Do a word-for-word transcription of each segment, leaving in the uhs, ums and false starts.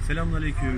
Selamünaleyküm.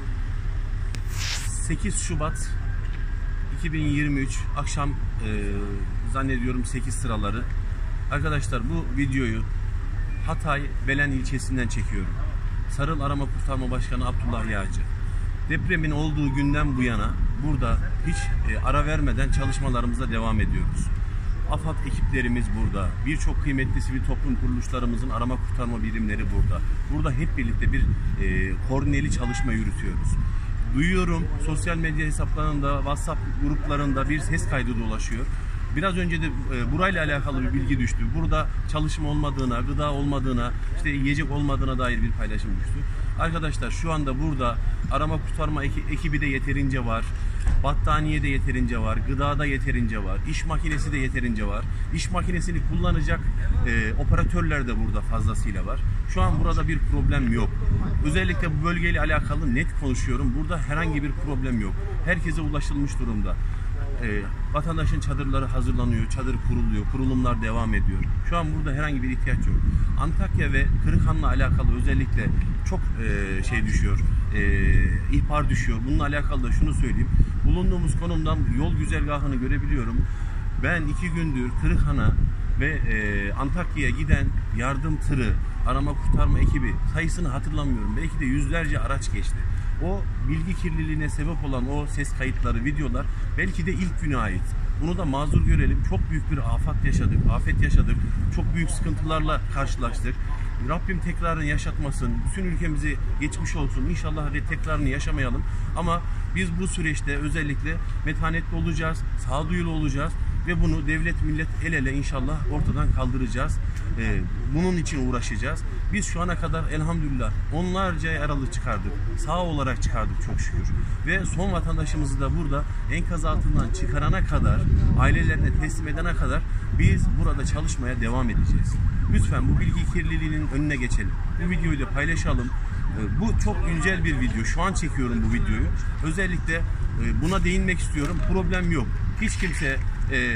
sekiz Şubat iki bin yirmi üç akşam e, zannediyorum sekiz sıraları. Arkadaşlar, bu videoyu Hatay Belen ilçesinden çekiyorum. Sarıl Arama Kurtarma Başkanı Abdullah Yağcı. Depremin olduğu günden bu yana burada hiç e, ara vermeden çalışmalarımıza devam ediyoruz. AFAD ekiplerimiz burada. Birçok kıymetli sivil toplum kuruluşlarımızın arama kurtarma birimleri burada. Burada hep birlikte bir e, koordineli çalışma yürütüyoruz. Duyuyorum, sosyal medya hesaplarında, WhatsApp gruplarında bir ses kaydı dolaşıyor. Biraz önce de e, burayla alakalı bir bilgi düştü. Burada çalışma olmadığına, gıda olmadığına, işte yiyecek olmadığına dair bir paylaşım düştü. Arkadaşlar, şu anda burada arama kurtarma ekibi de yeterince var. Battaniye de yeterince var. Gıda da yeterince var. İş makinesi de yeterince var. İş makinesini kullanacak e, operatörler de burada fazlasıyla var. Şu an burada bir problem yok. Özellikle bu bölgeyle alakalı net konuşuyorum. Burada herhangi bir problem yok. Herkese ulaşılmış durumda. E, vatandaşın çadırları hazırlanıyor, çadır kuruluyor, kurulumlar devam ediyor. Şu an burada herhangi bir ihtiyaç yok. Antakya ve Kırıkhan'la alakalı özellikle çok e, şey düşüyor, e, ihbar düşüyor. Bununla alakalı da şunu söyleyeyim. Bulunduğumuz konumdan yol güzergahını görebiliyorum. Ben iki gündür Kırıkhan'a ve e, Antakya'ya giden yardım tırı, arama kurtarma ekibi sayısını hatırlamıyorum. Belki de yüzlerce araç geçti. O bilgi kirliliğine sebep olan o ses kayıtları, videolar belki de ilk güne ait. Bunu da mazur görelim. Çok büyük bir afet yaşadık, afet yaşadık. Çok büyük sıkıntılarla karşılaştık. Rabbim tekrarını yaşatmasın. Bütün ülkemizi geçmiş olsun. İnşallah tekrarını yaşamayalım. Ama biz bu süreçte özellikle metanetli olacağız, sağduyulu olacağız ve bunu devlet millet el ele inşallah ortadan kaldıracağız. Ee, bunun için uğraşacağız. Biz şu ana kadar elhamdülillah onlarca yaralı çıkardık. Sağ olarak çıkardık çok şükür. Ve son vatandaşımızı da burada enkaz altından çıkarana kadar, ailelerine teslim edene kadar biz burada çalışmaya devam edeceğiz. Lütfen bu bilgi kirliliğinin önüne geçelim. Bu videoyu da paylaşalım. Bu çok güncel bir video. Şu an çekiyorum bu videoyu. Özellikle buna değinmek istiyorum. Problem yok. Hiç kimse e,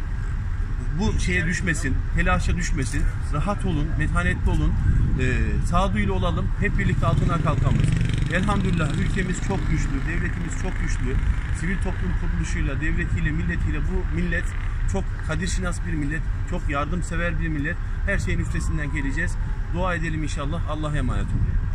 bu şeye düşmesin, telaşa düşmesin. Rahat olun, metanetli olun. E, sağduyulu olalım. Hep birlikte altına kalkamız. Elhamdülillah ülkemiz çok güçlü, devletimiz çok güçlü. Sivil toplum kuruluşuyla, devletiyle, milletiyle bu millet çok kadirşinas bir millet, çok yardımsever bir millet. Her şeyin üstesinden geleceğiz. Dua edelim inşallah. Allah'a emanet olun.